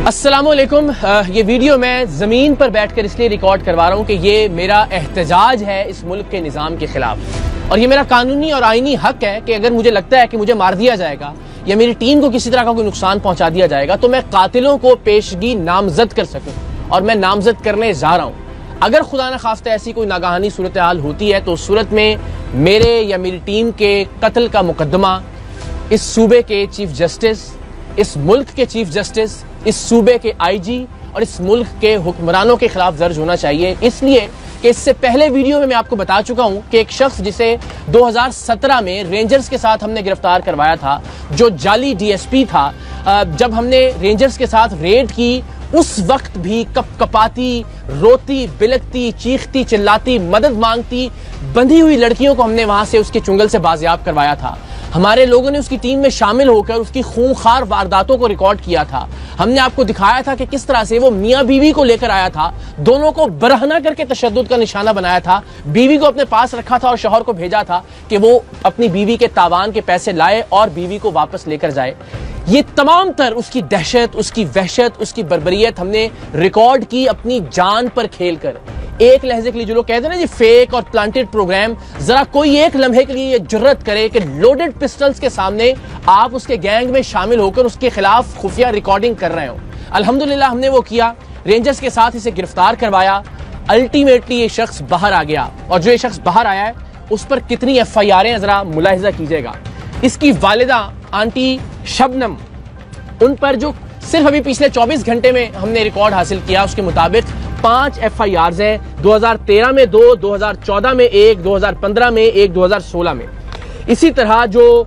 अस्सलामुअलैकुम। ये वीडियो मैं ज़मीन पर बैठकर इसलिए रिकॉर्ड करवा रहा हूँ कि ये मेरा एहतजाज है इस मुल्क के निज़ाम के ख़िलाफ़, और ये मेरा कानूनी और आईनी हक है कि अगर मुझे लगता है कि मुझे मार दिया जाएगा या मेरी टीम को किसी तरह का कोई नुकसान पहुँचा दिया जाएगा तो मैं कातिलों को पेशगी नामजद कर सकूँ, और मैं नामजद करने जा रहा हूँ। अगर खुदा न खास्ता ऐसी कोई नागहानी सूरत हाल होती है तो उस सूरत में मेरे या मेरी टीम के कत्ल का मुकदमा इस सूबे के चीफ जस्टिस, इस मुल्क के चीफ जस्टिस, इस सूबे के आईजी और इस मुल्क के हुक्मरानों के खिलाफ दर्ज होना चाहिए। इसलिए कि इससे पहले वीडियो में मैं आपको बता चुका हूं कि एक शख्स जिसे 2017 में रेंजर्स के साथ हमने गिरफ्तार करवाया था, जो जाली डीएसपी था, जब हमने रेंजर्स के साथ रेड की उस वक्त भी कपकपाती, रोती, बिलकती, चीखती, चिल्लाती, मदद मांगती बंधी हुई लड़कियों को हमने वहां से उसके चुंगल से बाजियाब करवाया था। हमारे लोगों ने उसकी टीम में शामिल होकर उसकी खूंखार वारदातों को रिकॉर्ड किया था। हमने आपको दिखाया था कि किस तरह से वो मियाँ बीवी को लेकर आया था, दोनों को बरहना करके तशद्दुद का निशाना बनाया था, बीवी को अपने पास रखा था और शौहर को भेजा था कि वो अपनी बीवी के तावान के पैसे लाए और बीवी को वापस लेकर जाए। ये तमाम तर उसकी दहशत, उसकी वहशत, उसकी बर्बरियत हमने रिकॉर्ड की अपनी जान पर खेलकर। एक लहजे के लिए जो लोग कहते हैं ना जी फेक और प्लांटेड प्रोग्राम, जरा कोई एक लम्हे के लिए ये जुर्रत करे कि लोडेड पिस्टल्स के सामने आप उसके गैंग में शामिल होकर उसके खिलाफ खुफिया रिकॉर्डिंग कर रहे हो। अल्हम्दुलिल्लाह हमने वो किया, रेंजर्स के साथ इसे गिरफ्तार करवाया। अल्टीमेटली ये शख्स बाहर आ गया, और जो ये शख्स बाहर आया है उस पर कितनी FIR जरा मुलाहिजा कीजिएगा। इसकी वालिदा आंटी शबनम, उन पर जो सिर्फ अभी पिछले 24 घंटे में हमने रिकॉर्ड हासिल किया उसके मुताबिक 5 FIRs हैं। 2013 में 2, 2014 में 1, 2015 में 1, 2016 में। इसी तरह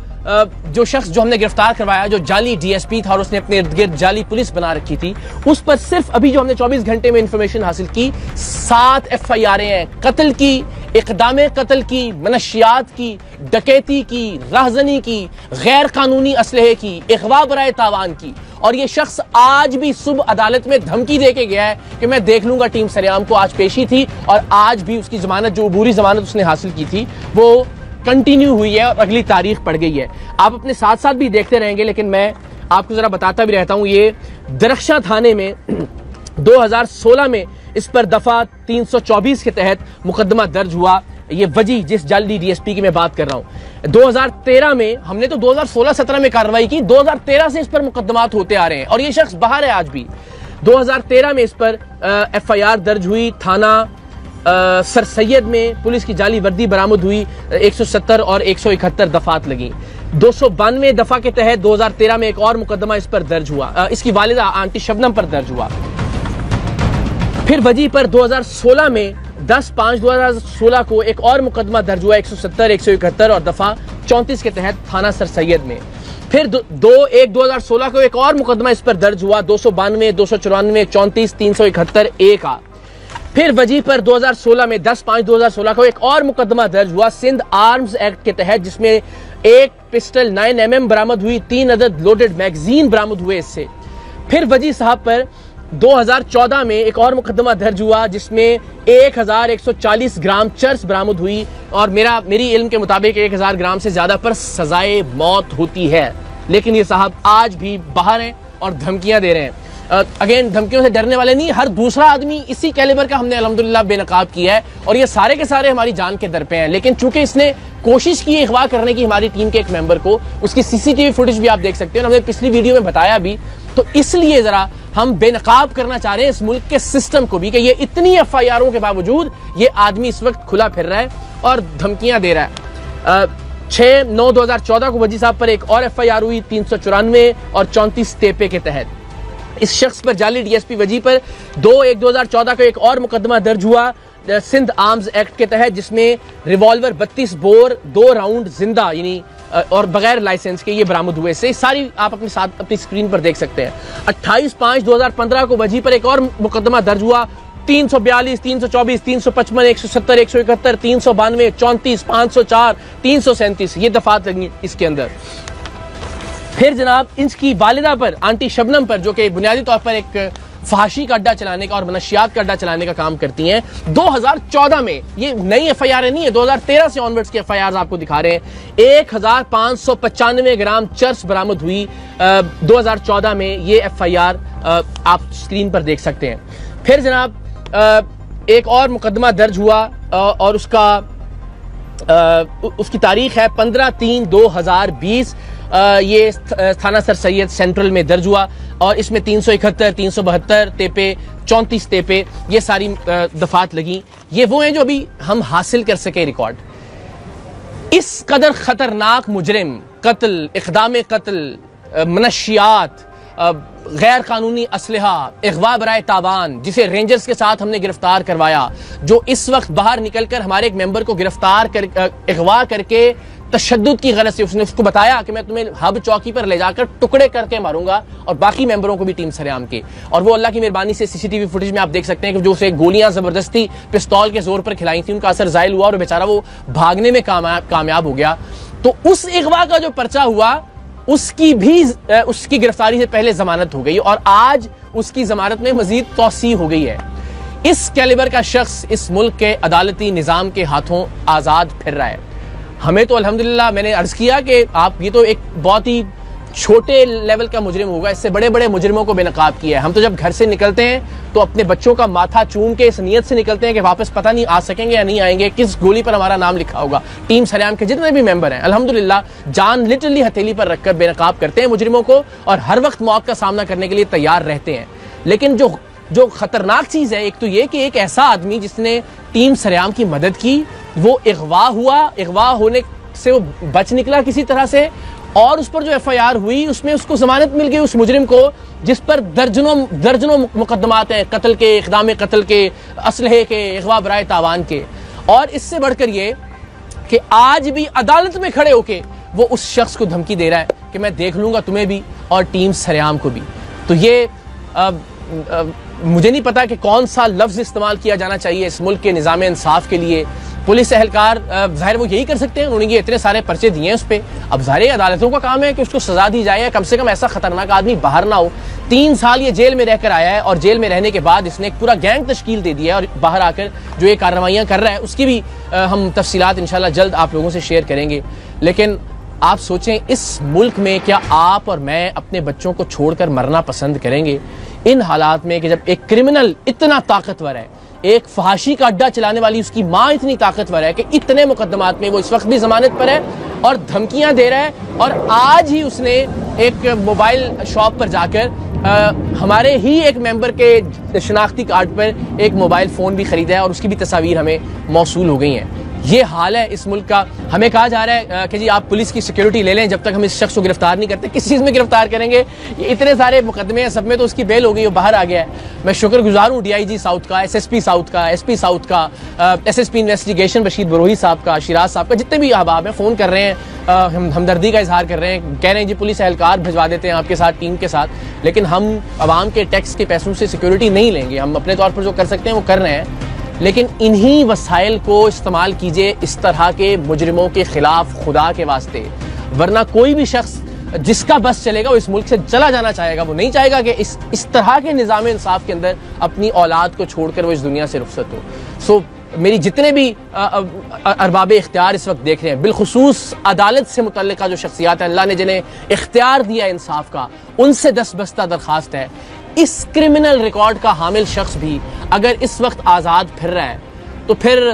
जो शख्स जो हमने गिरफ्तार करवाया, जो जाली डीएसपी था और उसने अपने इर्द गिर्द जाली पुलिस बना रखी थी, उस पर सिर्फ अभी जो हमने 24 घंटे में इंफॉर्मेशन हासिल की 7 FIR हैं। कत्ल की, इक़दामे कत्ल की, मनशियात की, डकैती की, राहजनी की, गैर कानूनी असलहे की, इग़वा बराए तावान की। और ये शख्स आज भी सुबह अदालत में धमकी दे के गया है कि मैं देख लूंगा टीम सरेआम को। आज पेशी थी और आज भी उसकी जमानत, जो अबूरी जमानत उसने हासिल की थी, वो कंटिन्यू हुई है और अगली तारीख पड़ गई है। आप अपने साथ साथ भी देखते रहेंगे, लेकिन मैं आपको जरा बताता भी रहता हूं। ये दरख्शां थाने में 2016 में इस पर दफा 324 के तहत मुकदमा दर्ज हुआ। ये वजी जिस जाली डीएसपी की मैं बात कर रहा हूं, 2013 में हमने तो 2016-17 में कार्रवाई की, 2013 से इस पर मुकदमात होते आ रहे हैं और ये शख्स बाहर है आज भी। 2013 में इस पर FIR दर्ज हुई। थाना सर सैयद में पुलिस की जाली वर्दी बरामद हुई, 170 और 171 दफात लगी। 292 दफा के तहत 2013 में एक और मुकदमा इस पर दर्ज हुआ, इसकी वालिदा आंटी शबनम पर दर्ज हुआ। फिर वजी पर 2016 में 10/5/2016 को एक और मुकदमा दर्ज हुआ, 170, 171 और दफा 34 के तहत थाना सर सैयद में। फिर 2/1/2016 को एक और मुकदमा इस पर दर्ज हुआ, 292, 294, 34, 371 A का। फिर वजी पर 2016 में 10/5/2016 को एक और मुकदमा दर्ज हुआ सिंध आर्म्स एक्ट के तहत, जिसमें एक पिस्टल 9mm बरामद हुई, 3 अदद लोडेड मैगजीन बरामद हुए इससे। फिर वजी साहब पर 2014 में एक और मुकदमा दर्ज हुआ जिसमें 1140 ग्राम चर्स बरामद हुई, और मेरी इल्म के मुताबिक 1000 ग्राम से ज्यादा पर सजाए मौत होती है। लेकिन ये साहब आज भी बाहर हैं और धमकियां दे रहे हैं। अगेन, धमकियों से डरने वाले नहीं, हर दूसरा आदमी इसी कैलिबर का हमने अल्हम्दुलिल्लाह बेनकाब किया है, और ये सारे के सारे हमारी जान के दर पे हैं। लेकिन चूंकि इसने कोशिश की अगवा करने की हमारी टीम के एक मेंबर को, उसकी CCTV फुटेज भी आप देख सकते हैं, हमने पिछली वीडियो में बताया भी, तो इसलिए जरा हम बेनकाब करना चाह रहे हैं इस मुल्क के सिस्टम को भी कि ये इतनी FIRों के बावजूद ये आदमी इस वक्त खुला फिर रहा है और धमकियां दे रहा है। 6/9/2014 को वजी साहब पर एक और FIR हुई, 394 और 34 तेपे के तहत। इस शख्स पर जाली डीएसपी वजी पर 2/1/2014 को एक और मुकदमा दर्ज हुआ सिंध आर्म्स एक्ट के तहत, जिसमें रिवॉल्वर 32 बोर 2 राउंड जिंदा यानी और बगैर लाइसेंस के ये बरामद हुए। से सारी आप अपने साथ अपनी स्क्रीन पर देख सकते हैं। 28/5/2015 को वजी पर एक और मुकदमा दर्ज हुआ, 342, 324, 355, 170, 171, 392, 34, 504, 337 ये दफात लगी इसके अंदर। फिर जनाब इसकी वालिदा पर, आंटी शबनम पर, जो कि बुनियादी तौर पर एक फहाशी का अड्डा चलाने का और मनशियात का अड्डा चलाने का काम करती हैं। 2014 में, ये नई FIR नहीं है, 2013 से ऑनवर्ड्स की FIR आपको दिखा रहे हैं। 1595 ग्राम चर्स बरामद हुई 2014 में, ये FIR आप स्क्रीन पर देख सकते हैं। फिर जनाब एक और मुकदमा दर्ज हुआ और उसकी तारीख है 15/3/2020। ये थाना सर सैयद सेंट्रल में दर्ज हुआ और इसमें 371, 372 तेपे, 34 तेपे, ये सारी दफात लगी। ये वो हैं जो अभी हम हासिल कर सके रिकॉर्ड। इस कदर खतरनाक मुजरिम, कत्ल, इक़दाम कत्ल, मनशियात, गैर कानूनी असलहा, अगवा बराए तावान, जिसे रेंजर्स के साथ हमने गिरफ्तार करवाया, जो इस वक्त बाहर निकलकर हमारे एक मेंबर को गिरफ्तार कर अगवा करके तशद्दुद की गरज से उसने उसको बताया कि मैं तुम्हें हब चौकी पर ले जाकर टुकड़े करके मारूंगा और बाकी मेंबरों को भी टीम सरेआम के। और वो अल्लाह की मेहरबानी से CCTV फुटेज में आप देख सकते हैं कि जो उसे गोलियां जबरदस्ती पिस्तौल के जोर पर खिलाई थी, उनका असर जायल हुआ और बेचारा वो भागने में कामयाब हो गया। तो उस अगवा का जो पर्चा हुआ उसकी गिरफ्तारी से पहले जमानत हो गई और आज उसकी जमानत में मजीद तौसी हो गई है। इस कैलिबर का शख्स इस मुल्क के अदालती निजाम के हाथों आजाद फिर रहा है। हमें तो अल्हम्दुलिल्लाह, मैंने अर्ज किया कि आप, ये तो एक बहुत ही छोटे लेवल का मुजरिम होगा, इससे बड़े बड़े मुजरिमों को बेनकाब किया है। हम तो जब घर से निकलते हैं तो अपने बच्चों का माथा चूम के इस नियत से निकलते हैं कि वापस पता नहीं आ सकेंगे या नहीं आएंगे, किस गोली पर हमारा नाम लिखा होगा। टीम सरेआम के जितने भी मेंबर हैं अल्हम्दुलिल्लाह जान लिटरली हथेली पर रखकर बेनकाब करते हैं मुजरिमों को और हर वक्त मौत का सामना करने के लिए तैयार रहते हैं। लेकिन जो खतरनाक चीज है, एक तो ये कि एक ऐसा आदमी जिसने टीम सरेआम की मदद की, वो अगवा हुआ, अगवा होने से वो बच निकला किसी तरह से और उस पर जो FIR हुई उसमें उसको जमानत मिल गई, उस मुजरिम को जिस पर दर्जनों मुकदमात हैं, कत्ल के, इक़दाम कत्ल के, असलहे के, अगवा बराए तावान के। और इससे बढ़कर ये कि आज भी अदालत में खड़े होके वो उस शख्स को धमकी दे रहा है कि मैं देख लूंगा तुम्हें भी और टीम सरेआम को भी। तो ये मुझे नहीं पता कि कौन सा लफ्ज इस्तेमाल किया जाना चाहिए इस मुल्क के निज़ाम इंसाफ के लिए। पुलिस एहलकार ज़ाहिर वो यही कर सकते हैं, उन्होंने ये इतने सारे पर्चे दिए हैं उस पर। अब ज़ाहिर अदालतों का काम है कि उसको सजा दी जाए, कम से कम ऐसा खतरनाक आदमी बाहर ना हो। 3 साल ये जेल में रहकर आया है और जेल में रहने के बाद इसने एक पूरा गैंग तश्कील दे दिया है और बाहर आकर जो ये कार्रवाइयाँ कर रहा है उसकी भी हम तफसीलात इंशाल्लाह जल्द आप लोगों से शेयर करेंगे। लेकिन आप सोचें, इस मुल्क में क्या आप और मैं अपने बच्चों को छोड़कर मरना पसंद करेंगे इन हालात में कि जब एक क्रिमिनल इतना ताकतवर है, एक फहाशी का अड्डा चलाने वाली उसकी माँ इतनी ताकतवर है कि इतने मुकदमात में वो इस वक्त भी जमानत पर है और धमकियां दे रहा है। और आज ही उसने एक मोबाइल शॉप पर जाकर हमारे ही एक मेंबर के शनाख्ती कार्ड पर एक मोबाइल फ़ोन भी ख़रीदा है और उसकी भी तस्वीर हमें मौसूल हो गई हैं। ये हाल है इस मुल्क का। हमें कहा जा रहा है कि जी आप पुलिस की सिक्योरिटी ले लें जब तक हम इस शख्स को गिरफ्तार नहीं करते। किस चीज़ में गिरफ्तार करेंगे? ये इतने सारे मुकदमे हैं, सब में तो उसकी बेल हो गई, वो बाहर आ गया है। मैं शुक्रगुजार हूँ DIG साउथ का, SSP साउथ का, SP साउथ का, SSP इन्वेस्टिगेशन बशीर बरोही साहब का, शिराज साहब का, जितने भी अहबाब हैं फ़ोन कर रहे हैं, हमदर्दी का इजहार कर रहे हैं, कह रहे हैं जी पुलिस एहलकार भिजवा देते हैं आपके साथ, टीम के साथ। लेकिन हम आवाम के टैक्स के पैसों से सिक्योरिटी नहीं लेंगे। हम अपने तौर पर जो कर सकते हैं वो कर रहे हैं, लेकिन इन्हीं वसाइल को इस्तेमाल कीजिए इस तरह के मुजरिमों के खिलाफ, खुदा के वास्ते। वरना कोई भी शख्स जिसका बस चलेगा वो इस मुल्क से चला जाना चाहेगा। वो नहीं चाहेगा कि इस तरह के निज़ाम इंसाफ के अंदर अपनी औलाद को छोड़कर वो इस दुनिया से रुखसत हो। सो मेरी जितने भी अरबाब इख्तियार इस वक्त देख रहे हैं, बिलखुसूस अदालत से मुतल्लिका जो शख्सियात हैं, अल्लाह ने जिन्हें इख्तियार दिया इंसाफ का, उनसे दस्तबस्ता दरख्वास्त है, इस क्रिमिनल रिकॉर्ड का हामिल शख्स भी अगर इस वक्त आज़ाद फिर रहा है तो फिर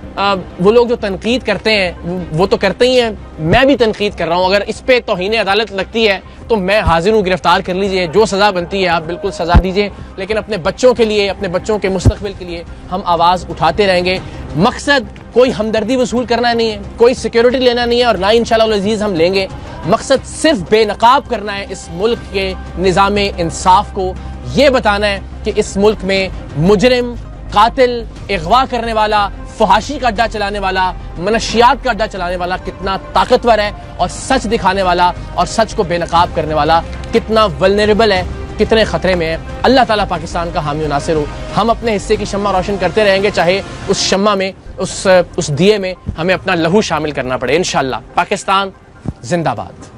वो लोग जो तनकीद करते हैं वो तो करते ही हैं, मैं भी तनकीद कर रहा हूँ। अगर इस पे तौहीन अदालत लगती है तो मैं हाजिर हूँ, गिरफ्तार कर लीजिए, जो सज़ा बनती है आप बिल्कुल सज़ा दीजिए। लेकिन अपने बच्चों के लिए, अपने बच्चों के मुस्तकबिल के लिए हम आवाज़ उठाते रहेंगे। मकसद कोई हमदर्दी वसूल करना नहीं है, कोई सिक्योरिटी लेना नहीं है और ना ही इंशाअल्लाह अज़ीज़ हम लेंगे। मकसद सिर्फ बेनकाब करना है इस मुल्क के निज़ाम इंसाफ को। ये बताना है कि इस मुल्क में मुजरिम, कातिल, अगवा करने वाला, फहाशी का अड्डा चलाने वाला, मनशियात का अड्डा चलाने वाला कितना ताकतवर है और सच दिखाने वाला और सच को बेनकाब करने वाला कितना वल्नरेबल है, कितने खतरे में है। अल्लाह ताला पाकिस्तान का हामी नासिर हो। हम अपने हिस्से की शम्मा रोशन करते रहेंगे, चाहे उस शम्मा में, उस दिए में हमें अपना लहू शामिल करना पड़े। इंशाअल्लाह। पाकिस्तान जिंदाबाद।